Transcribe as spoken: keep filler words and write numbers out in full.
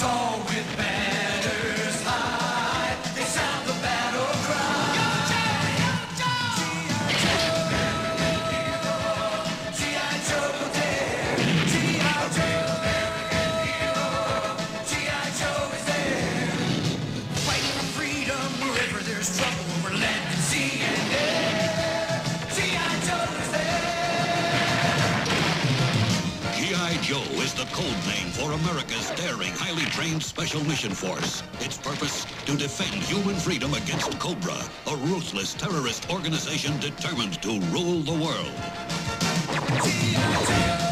Tall with banners high, they sound the battle cry. Yo, Joe! G I. Joe there, G I. Joe, American hero, G I. Joe is there. Fighting for freedom wherever there's trouble over land and sea and air. G I. Joe is there. G I. Joe is the code name for America's daring, highly trained Special Mission Force. Its purpose, to defend human freedom against Cobra, a ruthless terrorist organization determined to rule the world. G I. Joe.